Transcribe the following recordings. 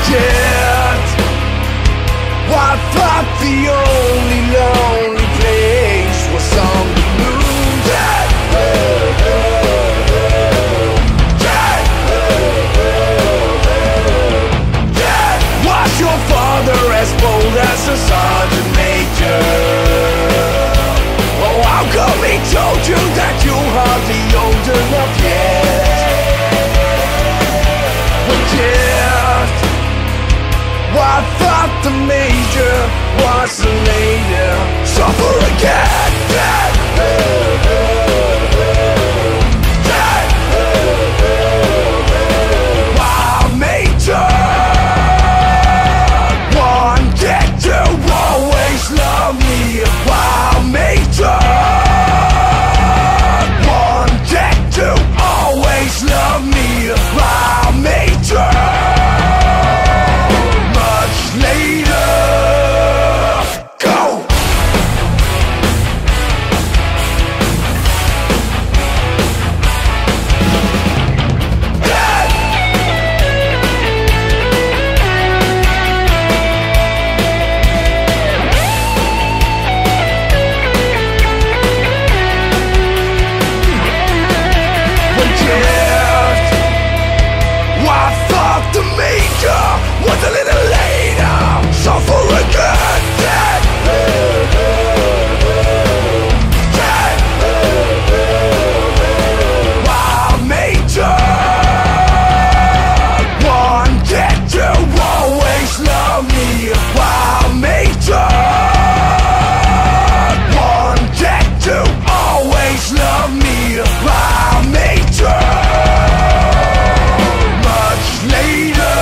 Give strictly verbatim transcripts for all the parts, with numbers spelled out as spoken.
Forget, I thought the only lonely place was on the moon. Dad, Dad, Dad, was your father as bold as a sergeant major? Oh, how come he told you that you're hardly old enough yet? Forget, I thought the major was a lady. Suffer again, Dad, Dad, wow, major, wanted to always love me. Wow, major, wanted to always love me. Wow, major, later, go! Dad! Forget, I thought the major was a little later. Suffer again, Dad, Dad, wow, major, wanted to always love me. Wow, major, wanted to always love me. Wow, major, much later.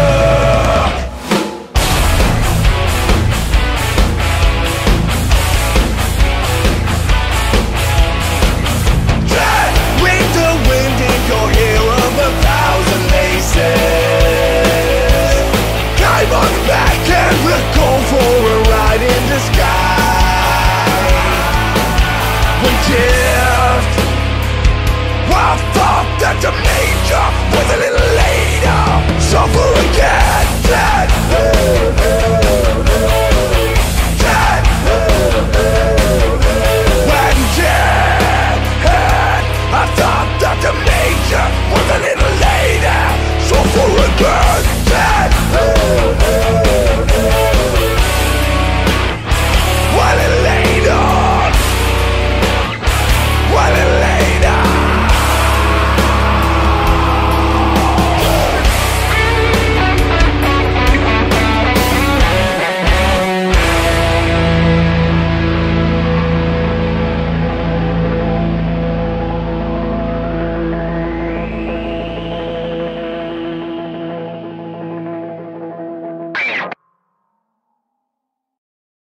I thought that the major was a little later. Suffer again, Dad, Dad, when Dad, I thought that the major was a little later. Suffer again.